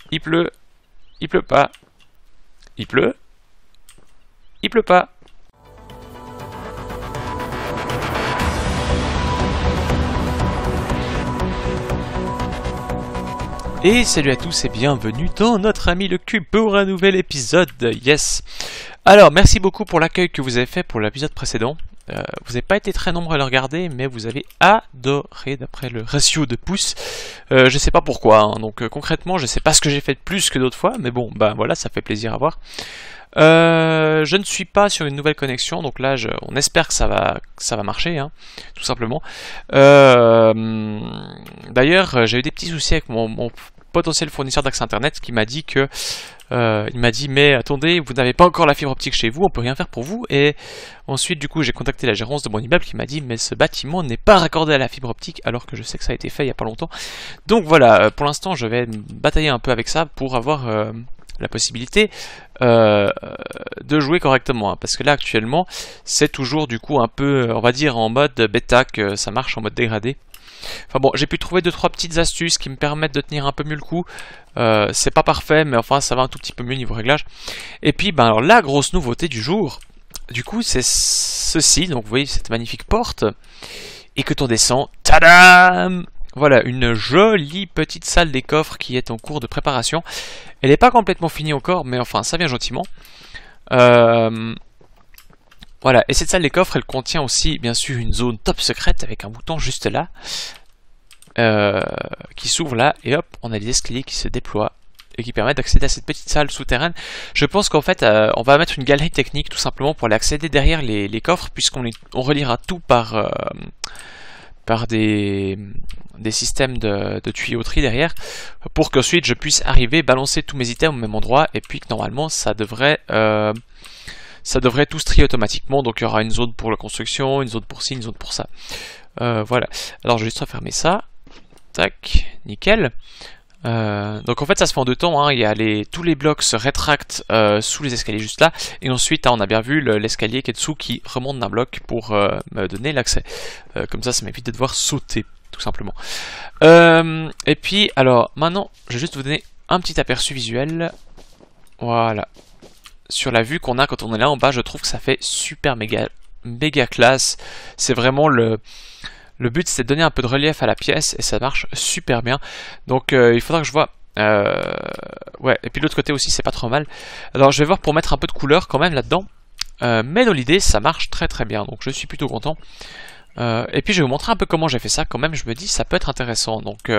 il pleut, il pleut pas, il pleut pas. Et salut à tous et bienvenue dans notre ami le cube pour un nouvel épisode, yes. Alors merci beaucoup pour l'accueil que vous avez fait pour l'épisode précédent. Vous n'avez pas été très nombreux à le regarder, mais vous avez adoré d'après le ratio de pouces. Je sais pas pourquoi, hein. Donc concrètement je sais pas ce que j'ai fait de plus que d'autres fois, mais bon, bah voilà, ça fait plaisir à voir. Je ne suis pas sur une nouvelle connexion, donc là on espère que ça va marcher, hein, tout simplement. D'ailleurs, j'ai eu des petits soucis avec mon potentiel fournisseur d'accès internet qui m'a dit que il m'a dit mais attendez, vous n'avez pas encore la fibre optique chez vous, on peut rien faire pour vous. Et ensuite du coup j'ai contacté la gérance de mon immeuble qui m'a dit mais ce bâtiment n'est pas raccordé à la fibre optique, alors que je sais que ça a été fait il y a pas longtemps. Donc voilà, pour l'instant je vais batailler un peu avec ça pour avoir la possibilité de jouer correctement, hein, parce que là actuellement c'est toujours du coup un peu, on va dire, en mode bêta que ça marche, en mode dégradé. Enfin bon, j'ai pu trouver 2-3 petites astuces qui me permettent de tenir un peu mieux le coup. C'est pas parfait, mais enfin ça va un tout petit peu mieux niveau réglage. Et puis ben alors la grosse nouveauté du jour, du coup c'est ceci. Donc vous voyez cette magnifique porte, et quand on descend, tadam, voilà une jolie petite salle des coffres qui est en cours de préparation. Elle n'est pas complètement finie encore, mais enfin ça vient gentiment. Voilà, et cette salle des coffres, elle contient aussi bien sûr une zone top secrète avec un bouton juste là, qui s'ouvre là, et hop, on a des escaliers qui se déploient et qui permettent d'accéder à cette petite salle souterraine. Je pense qu'en fait, on va mettre une galerie technique tout simplement pour aller accéder derrière les coffres, puisqu'on reliera tout par des systèmes de tuyauterie derrière, pour qu'ensuite je puisse arriver, balancer tous mes items au même endroit, et puis que normalement ça devrait tout se trier automatiquement. Donc il y aura une zone pour la construction, une zone pour ci, une zone pour ça. Voilà, alors je vais juste refermer ça. Tac, nickel. Donc en fait ça se fait en deux temps, hein. Il y a tous les blocs se rétractent sous les escaliers juste là, et ensuite on a bien vu l'escalier qui est dessous qui remonte d'un bloc pour me donner l'accès. Comme ça m'évite de devoir sauter tout simplement. Et puis alors maintenant je vais juste vous donner un petit aperçu visuel. Voilà, sur la vue qu'on a quand on est là en bas, je trouve que ça fait super méga classe. C'est vraiment le but, c'est de donner un peu de relief à la pièce, et ça marche super bien. Donc il faudra que je vois. Ouais, et puis de l'autre côté aussi, c'est pas trop mal. Alors je vais voir pour mettre un peu de couleur quand même là-dedans. Mais dans l'idée, ça marche très très bien. Donc je suis plutôt content. Et puis je vais vous montrer un peu comment j'ai fait ça. Quand même, je me dis ça peut être intéressant. Donc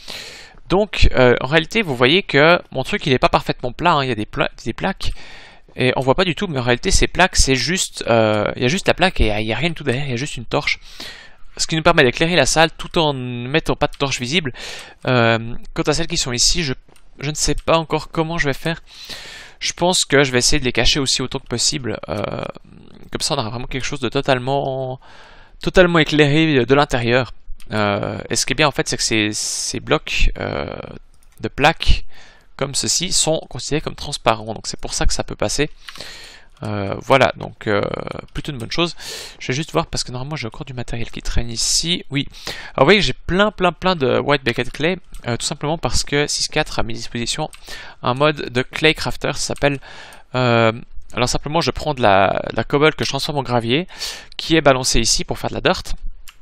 en réalité, vous voyez que mon truc il est pas parfaitement plat, hein. Il y a des plaques. Et on voit pas du tout, mais en réalité ces plaques c'est juste, il y a juste la plaque et il n'y a rien du tout derrière, il y a juste une torche. Ce qui nous permet d'éclairer la salle tout en ne mettant pas de torche visible. Quant à celles qui sont ici, je ne sais pas encore comment je vais faire. Je pense que je vais essayer de les cacher aussi autant que possible. Comme ça on aura vraiment quelque chose de totalement éclairé de l'intérieur. Et ce qui est bien en fait, c'est que ces blocs de plaques comme ceci sont considérés comme transparents, donc c'est pour ça que ça peut passer. Voilà, donc plutôt une bonne chose. Je vais juste voir parce que normalement j'ai encore du matériel qui traîne ici. Oui, alors vous voyez que j'ai plein de white bucket clay, tout simplement parce que 6.4 a mis à disposition un mode de clay crafter, ça s'appelle. Alors simplement je prends de la cobble que je transforme en gravier, qui est balancée ici pour faire de la dirt.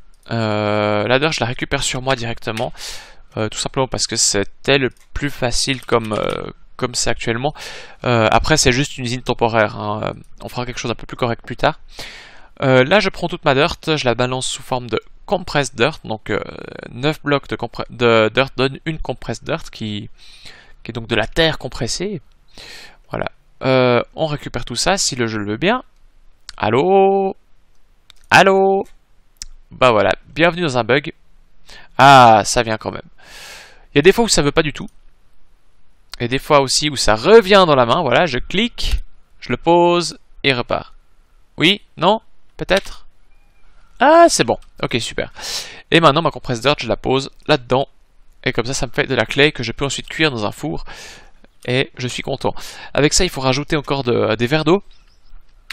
La dirt je la récupère sur moi directement. Tout simplement parce que c'était le plus facile comme c'est actuellement. Après c'est juste une usine temporaire, hein. On fera quelque chose d'un peu plus correct plus tard. Là je prends toute ma dirt, je la balance sous forme de compressed dirt. Donc 9 blocs de dirt donnent une compressed dirt qui est donc de la terre compressée. Voilà. On récupère tout ça si le jeu le veut bien. Allô? Allô? Bah voilà, bienvenue dans un bug. Ah, ça vient quand même. Il y a des fois où ça veut pas du tout. Et des fois aussi où ça revient dans la main. Voilà, je clique, je le pose et repart. Oui? Non? Peut-être? Ah, c'est bon. Ok, super. Et maintenant, ma compressed dirt, je la pose là-dedans. Et comme ça me fait de la clay que je peux ensuite cuire dans un four. Et je suis content. Avec ça, il faut rajouter encore des verres d'eau.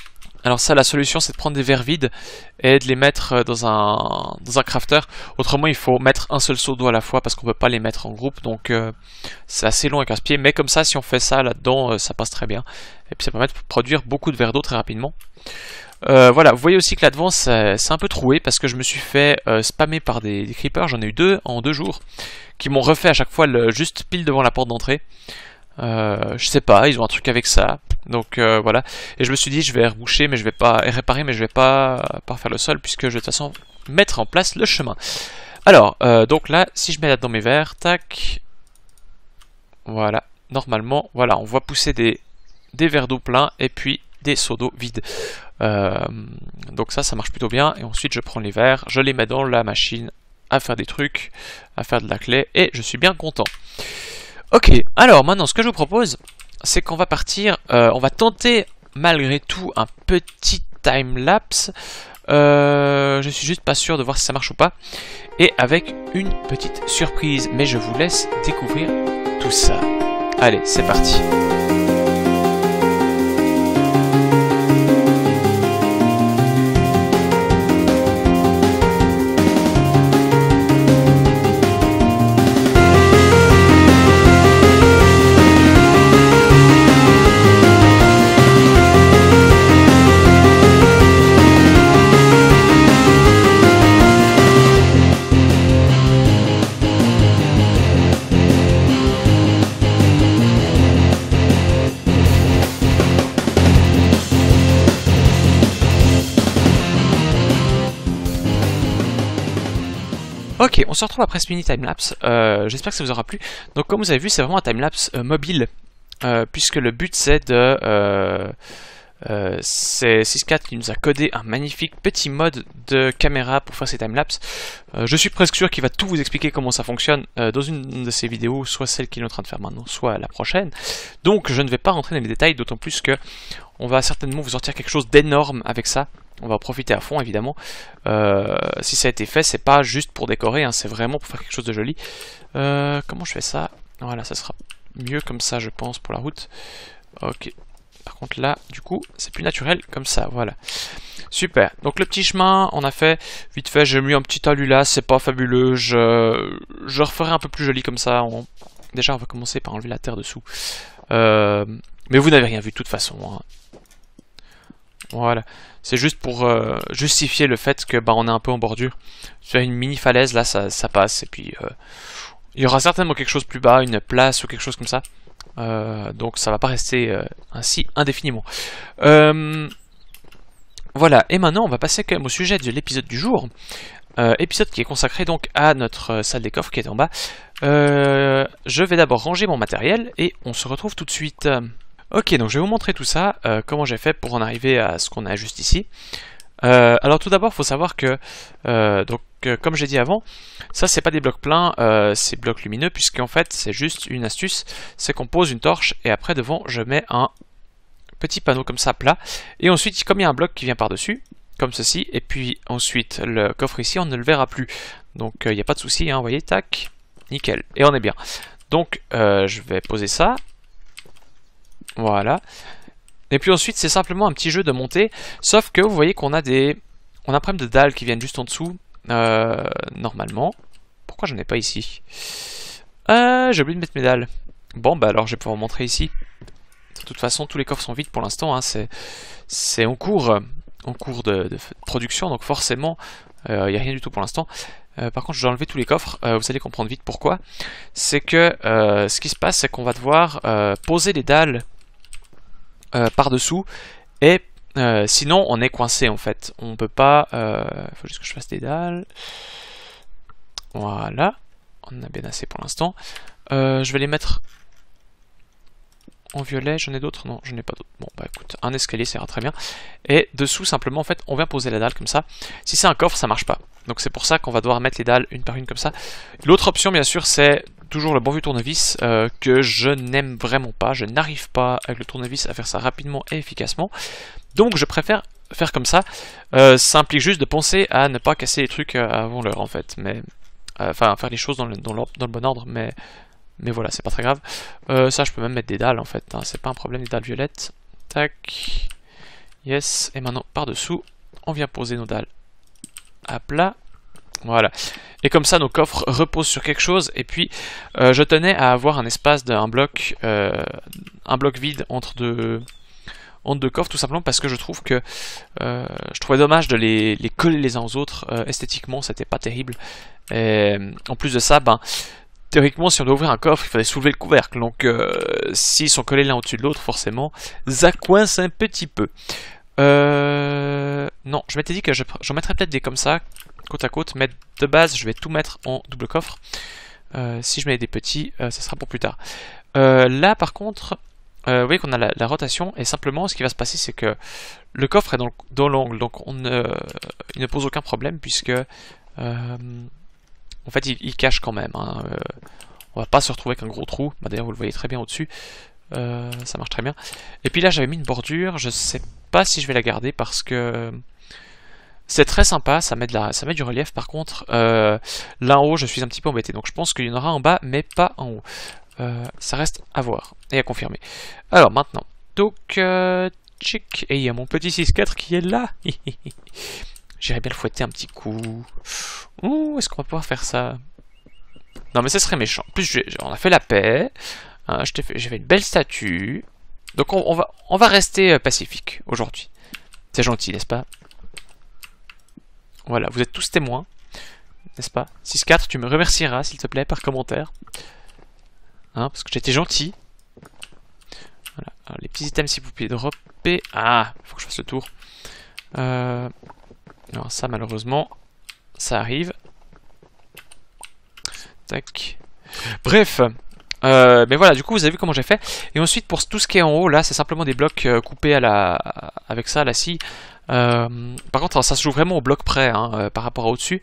Alors ça, la solution, c'est de prendre des verres vides et de les mettre dans un crafter. Autrement, il faut mettre un seul seau d'eau à la fois parce qu'on peut pas les mettre en groupe. Donc c'est assez long et casse-pied. Mais comme ça, si on fait ça là-dedans, ça passe très bien. Et puis ça permet de produire beaucoup de verres d'eau très rapidement. Voilà, vous voyez aussi que là-devant, c'est un peu troué parce que je me suis fait spammer par des creepers. J'en ai eu 2 en 2 jours qui m'ont refait à chaque fois juste pile devant la porte d'entrée. Je sais pas, ils ont un truc avec ça. Donc voilà. Et je me suis dit, je vais reboucher, mais je vais pas réparer, mais je vais pas faire le sol puisque je vais de toute façon mettre en place le chemin. Alors, donc là, si je mets là-dedans mes verres, tac. Voilà. Normalement, voilà, on voit pousser des verres d'eau pleins et puis des seaux d'eau vides. Donc ça marche plutôt bien. Et ensuite, je prends les verres, je les mets dans la machine à faire des trucs, à faire de la clé, et je suis bien content. Ok, alors maintenant ce que je vous propose, c'est qu'on va partir, on va tenter malgré tout un petit time-lapse. Je suis juste pas sûr de voir si ça marche ou pas. Et avec une petite surprise, mais je vous laisse découvrir tout ça. Allez, c'est parti. Ok, on se retrouve après ce mini timelapse, j'espère que ça vous aura plu. Donc comme vous avez vu, c'est vraiment un timelapse mobile, puisque le but c'est de... c'est 6.4 qui nous a codé un magnifique petit mode de caméra pour faire ces timelapses. Je suis presque sûr qu'il va tout vous expliquer comment ça fonctionne dans une de ces vidéos, soit celle qu'il est en train de faire maintenant, soit la prochaine. Donc je ne vais pas rentrer dans les détails, d'autant plus que on va certainement vous sortir quelque chose d'énorme avec ça. On va en profiter à fond évidemment. Si ça a été fait, c'est pas juste pour décorer, hein, c'est vraiment pour faire quelque chose de joli. Comment je fais ça? Voilà, ça sera mieux comme ça je pense pour la route. Ok. Par contre là, du coup, c'est plus naturel comme ça, voilà. Super, donc le petit chemin, on a fait vite fait, j'ai mis un petit talus là, c'est pas fabuleux, je referai un peu plus joli comme ça. Déjà, on va commencer par enlever la terre dessous. Mais vous n'avez rien vu de toute façon. Hein. Voilà, c'est juste pour justifier le fait que on est un peu en bordure. Sur une mini falaise, là, ça passe, et puis il y aura certainement quelque chose plus bas, une place ou quelque chose comme ça. Donc ça va pas rester ainsi indéfiniment. Voilà, et maintenant on va passer quand même au sujet de l'épisode du jour. Épisode qui est consacré donc à notre salle des coffres qui est en bas. Je vais d'abord ranger mon matériel et on se retrouve tout de suite. Ok, donc je vais vous montrer tout ça, comment j'ai fait pour en arriver à ce qu'on a juste ici. Alors tout d'abord, il faut savoir que, comme j'ai dit avant, ça c'est pas des blocs pleins, c'est blocs lumineux, puisqu'en fait c'est juste une astuce, c'est qu'on pose une torche et après devant je mets un petit panneau comme ça plat, et ensuite comme il y a un bloc qui vient par-dessus, comme ceci, et puis ensuite le coffre ici on ne le verra plus, donc il n'y a pas de souci, hein, vous voyez, tac, nickel, et on est bien. Donc je vais poser ça, voilà. Et puis ensuite c'est simplement un petit jeu de montée, sauf que vous voyez qu'on a on a un problème de dalles qui viennent juste en dessous, normalement. Pourquoi j'en ai pas ici? J'ai oublié de mettre mes dalles. Bon bah alors je vais pouvoir vous montrer ici. De toute façon tous les coffres sont vides pour l'instant, hein. C'est en cours de production, donc forcément il n'y a rien du tout pour l'instant. Par contre je vais enlever tous les coffres, vous allez comprendre vite pourquoi. C'est que ce qui se passe c'est qu'on va devoir poser les dalles par-dessous, et sinon on est coincé en fait. On peut pas, faut juste que je fasse des dalles. Voilà, on en a bien assez pour l'instant. Je vais les mettre en violet. J'en ai d'autres? Non, je n'ai pas d'autres. Bon bah écoute, un escalier ça ira très bien. Et dessous simplement en fait on vient poser la dalle comme ça. Si c'est un coffre ça marche pas, donc c'est pour ça qu'on va devoir mettre les dalles une par une comme ça. L'autre option bien sûr c'est toujours le bon vieux tournevis, que je n'aime vraiment pas. Je n'arrive pas avec le tournevis à faire ça rapidement et efficacement, donc je préfère faire comme ça. Ça implique juste de penser à ne pas casser les trucs avant l'heure en fait, mais enfin faire les choses dans le bon ordre, mais voilà, c'est pas très grave. Ça je peux même mettre des dalles en fait, hein. C'est pas un problème, des dalles violettes. Tac, Yes, et maintenant par dessous, on vient poser nos dalles à plat. Voilà. Et comme ça, nos coffres reposent sur quelque chose. Et puis, je tenais à avoir un espace d'un bloc, vide entre deux coffres, tout simplement parce que je trouve que je trouvais dommage de les coller les uns aux autres. Esthétiquement, c'était pas terrible. Et en plus de ça, ben, théoriquement, si on doit ouvrir un coffre, il fallait soulever le couvercle. Donc, s'ils sont collés l'un au-dessus de l'autre, forcément, ça coince un petit peu. Non, je m'étais dit que j'en mettrais peut-être des comme ça, côte à côte, mais de base, je vais tout mettre en double coffre. Si je mets des petits, ça sera pour plus tard. Là, par contre, vous voyez qu'on a la rotation, et simplement, ce qui va se passer, c'est que le coffre est dans l'angle, donc il ne pose aucun problème, puisque en fait, il cache quand même. Hein. On va pas se retrouver avec un gros trou. Bah, d'ailleurs, vous le voyez très bien au-dessus. Ça marche très bien. Et puis là, j'avais mis une bordure. Je sais pas si je vais la garder parce que c'est très sympa. Ça met du relief. Par contre, là en haut, je suis un petit peu embêté. Donc, je pense qu'il y en aura en bas, mais pas en haut. Ça reste à voir et à confirmer. Alors, maintenant. Donc, tchic. Et il y a mon petit 6-4 qui est là. J'irais bien le fouetter un petit coup. Ouh, est-ce qu'on va pouvoir faire ça? Non, mais ce serait méchant. En plus, on a fait la paix. Hein, j'ai fait une belle statue. Donc, on va rester pacifique aujourd'hui. C'est gentil, n'est-ce pas? Voilà, vous êtes tous témoins. N'est-ce pas? 6-4, tu me remercieras, s'il te plaît, par commentaire. Hein, parce que j'ai été gentil. Voilà. Alors, les petits items, s'il vous plaît, dropper. Ah, il faut que je fasse le tour. Alors ça, malheureusement, ça arrive. Tac. Bref. Mais voilà, du coup, vous avez vu comment j'ai fait. Et ensuite, pour tout ce qui est en haut, là, c'est simplement des blocs coupés avec ça, à la scie. Par contre, ça se joue vraiment au bloc près, hein, par rapport à au-dessus.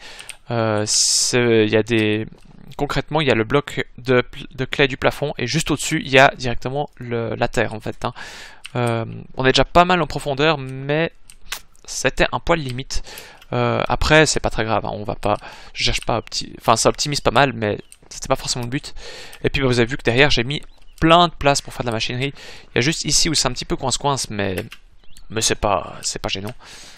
Concrètement, il y a le bloc de clé du plafond, et juste au-dessus, il y a directement la terre, en fait. Hein. On est déjà pas mal en profondeur, mais c'était un poil limite. Après, c'est pas très grave, hein, je cherche pas enfin, ça optimise pas mal, mais c'était pas forcément le but. Et puis, vous avez vu que derrière, j'ai mis plein de place pour faire de la machinerie. Il y a juste ici où c'est un petit peu coince-coince, mais c'est pas gênant.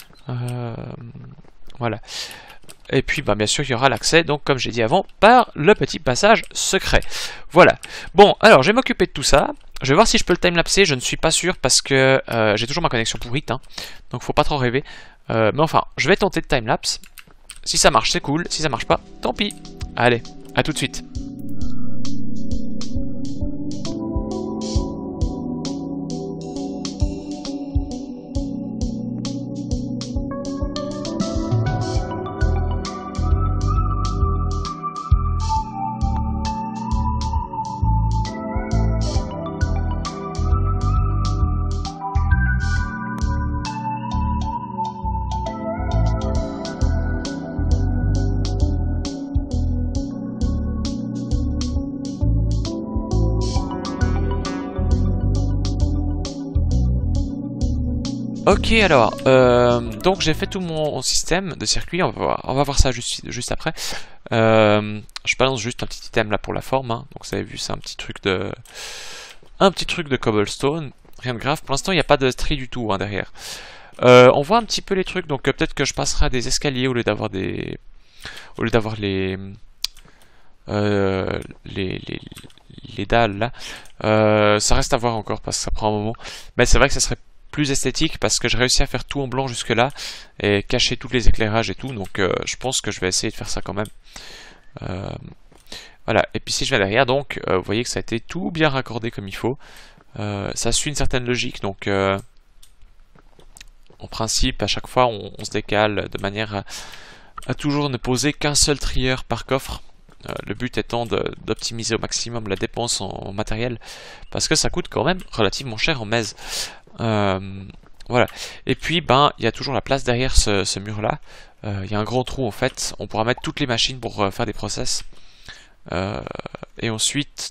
Voilà. Et puis, bah, bien sûr, il y aura l'accès, donc, comme j'ai dit avant, par le petit passage secret. Voilà. Bon, alors, je vais m'occuper de tout ça. Je vais voir si je peux le timelapser. Je ne suis pas sûr parce que j'ai toujours ma connexion pourrite. Hein, donc, faut pas trop rêver. Mais enfin, je vais tenter de timelapse. Si ça marche, c'est cool. Si ça marche pas, tant pis. Allez, à tout de suite. Ok, alors, donc j'ai fait tout mon système de circuit, on va voir ça juste après. Je balance juste un petit item là pour la forme, hein. Donc vous avez vu, c'est un petit truc de cobblestone, rien de grave. Pour l'instant, il n'y a pas de tri du tout, hein, derrière. On voit un petit peu les trucs, donc peut-être que je passerai des escaliers au lieu d'avoir les dalles là. Ça reste à voir encore parce que ça prend un moment. Mais c'est vrai que ça serait plus esthétique parce que j'ai réussi à faire tout en blanc jusque là et cacher tous les éclairages et tout, donc je pense que je vais essayer de faire ça quand même. Voilà, et puis si je vais derrière, donc vous voyez que ça a été tout bien raccordé comme il faut. Ça suit une certaine logique, donc en principe à chaque fois on se décale de manière à toujours ne poser qu'un seul trieur par coffre. Le but étant d'optimiser au maximum la dépense en matériel, parce que ça coûte quand même relativement cher en mèse. Voilà. Et puis, ben, il y a toujours la place derrière ce mur-là. Il y a un grand trou en fait. On pourra mettre toutes les machines pour faire des process. Et ensuite,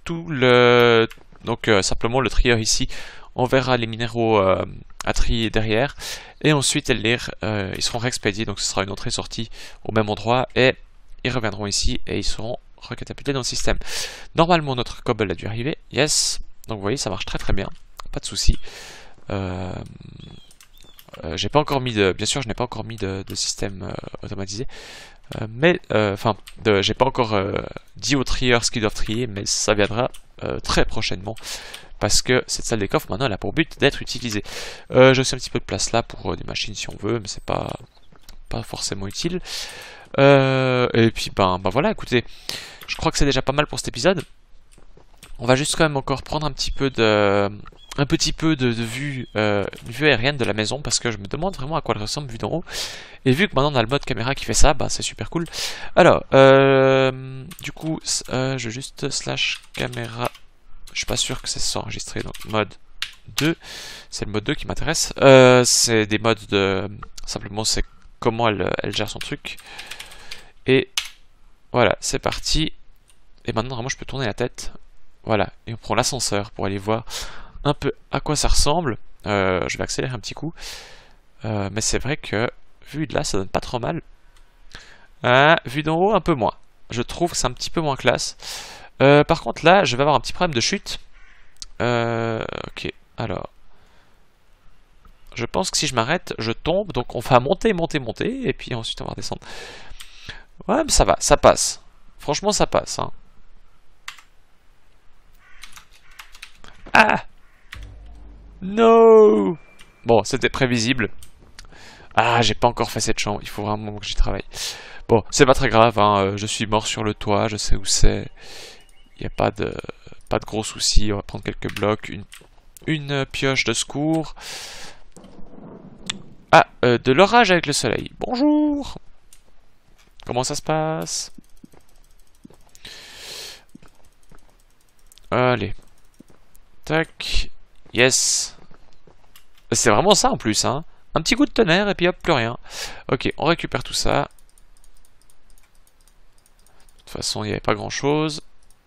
simplement le trieur ici enverra les minéraux à trier derrière. Et ensuite, ils seront réexpédiés. Donc, ce sera une entrée-sortie au même endroit. Et ils reviendront ici et ils seront recatapultés dans le système. Normalement, notre cobble a dû arriver. Yes. Donc, vous voyez, ça marche très très bien. Pas de souci. j'ai pas encore mis de... Bien sûr, je n'ai pas encore mis de système automatisé. Mais, enfin, j'ai pas encore dit aux trieurs ce qu'ils doivent trier, mais ça viendra très prochainement. Parce que cette salle des coffres, maintenant, elle a pour but d'être utilisée. J'ai aussi un petit peu de place là pour des machines si on veut, mais c'est pas forcément utile. Et puis, ben voilà, écoutez, je crois que c'est déjà pas mal pour cet épisode. On va juste quand même encore prendre un petit peu de vue, vue aérienne de la maison, parce que je me demande vraiment à quoi elle ressemble vue d'en haut. Et vu que maintenant on a le mode caméra qui fait ça, bah c'est super cool. Alors, du coup, je vais juste slash caméra. Je suis pas sûr que ça soit enregistré, donc mode 2. C'est le mode 2 qui m'intéresse. C'est des modes de... Simplement, c'est comment elle gère son truc. Et voilà, c'est parti. Et maintenant, vraiment, je peux tourner la tête. Voilà, et on prend l'ascenseur pour aller voir un peu à quoi ça ressemble. Je vais accélérer un petit coup. Mais c'est vrai que, vu de là, ça donne pas trop mal. Vu d'en haut, un peu moins. Je trouve que c'est un petit peu moins classe. Par contre, là, je vais avoir un petit problème de chute. Ok, alors... Je pense que si je m'arrête, je tombe. Donc on va monter, monter, monter. Et puis ensuite, on va redescendre. Ouais, mais ça va, ça passe. Franchement, ça passe. Hein. Ah! No! Bon, c'était prévisible. Ah, j'ai pas encore fait cette chambre. Il faut vraiment que j'y travaille. Bon, c'est pas très grave. Hein. Je suis mort sur le toit. Je sais où c'est. Il n'y a pas de gros soucis. On va prendre quelques blocs. Une pioche de secours. Ah, de l'orage avec le soleil. Bonjour! Comment ça se passe? Allez. Tac. Yes. C'est vraiment ça en plus, hein. Un petit coup de tonnerre et puis hop, plus rien. Ok, on récupère tout ça. De toute façon, il n'y avait pas grand chose.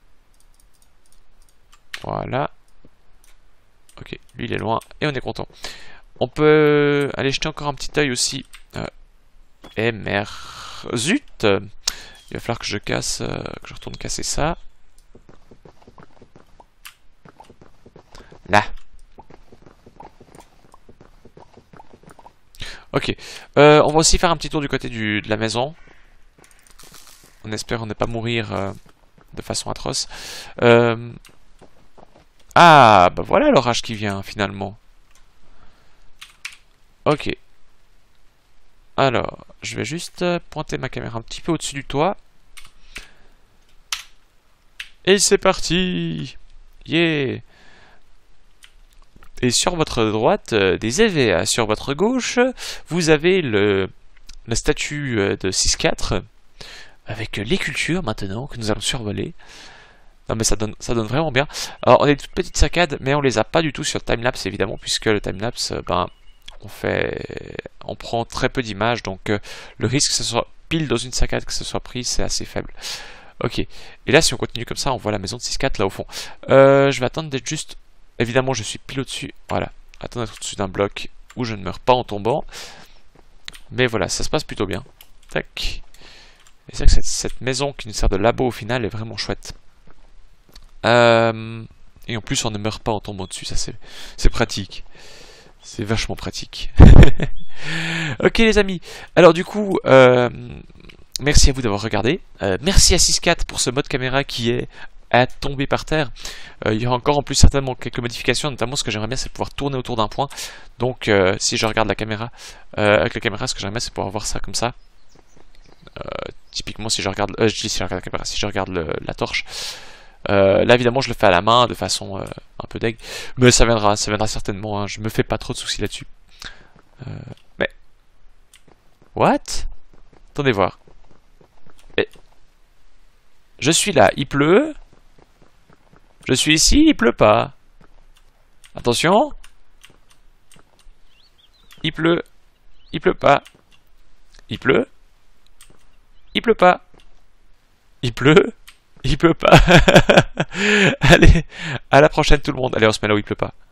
Voilà. Ok, lui il est loin et on est content. On peut aller jeter encore un petit œil aussi. Eh merde. Zut! Il va falloir que je casse, que je retourne casser ça. Là. Ok. On va aussi faire un petit tour du côté de la maison. On espère ne pas mourir de façon atroce. Ah, bah voilà l'orage qui vient finalement. Ok. Alors, je vais juste pointer ma caméra un petit peu au-dessus du toit. Et c'est parti! Yeah! Et sur votre droite, des EVA. Sur votre gauche, vous avez le statut de 6-4 avec les cultures maintenant que nous allons survoler. Non mais ça donne vraiment bien. Alors on a des toutes petites saccades, mais on les a pas du tout sur le timelapse évidemment, puisque le timelapse, on prend très peu d'images, donc le risque que ce soit pile dans une saccade que ce soit pris, c'est assez faible. Ok, et là si on continue comme ça, on voit la maison de 6-4 là au fond. Je vais attendre d'être juste... Évidemment je suis pile au-dessus, voilà. Attendre d'être au-dessus d'un bloc où je ne meurs pas en tombant. Mais voilà, ça se passe plutôt bien. Tac. Et c'est vrai que cette maison qui nous sert de labo au final est vraiment chouette. Et en plus on ne meurt pas en tombant dessus, ça c'est pratique. C'est vachement pratique. Ok les amis, alors du coup, merci à vous d'avoir regardé. Merci à 6-4 pour ce mode caméra qui est à tomber par terre. Il y aura encore en plus certainement quelques modifications, notamment ce que j'aimerais bien c'est pouvoir tourner autour d'un point. Donc si je regarde la caméra, avec la caméra, ce que j'aimerais bien c'est pouvoir voir ça comme ça. Typiquement si je regarde, si je regarde la caméra, si je regarde la torche. Là évidemment je le fais à la main de façon un peu deg, mais ça viendra certainement, hein. Je me fais pas trop de soucis là-dessus. Mais what? Attendez voir. Je suis là, il pleut. Je suis ici, il pleut pas. Attention. Il pleut. Il pleut pas. Il pleut. Il pleut pas. Il pleut. Il pleut pas. Allez, à la prochaine tout le monde. Allez, on se met là où il pleut pas.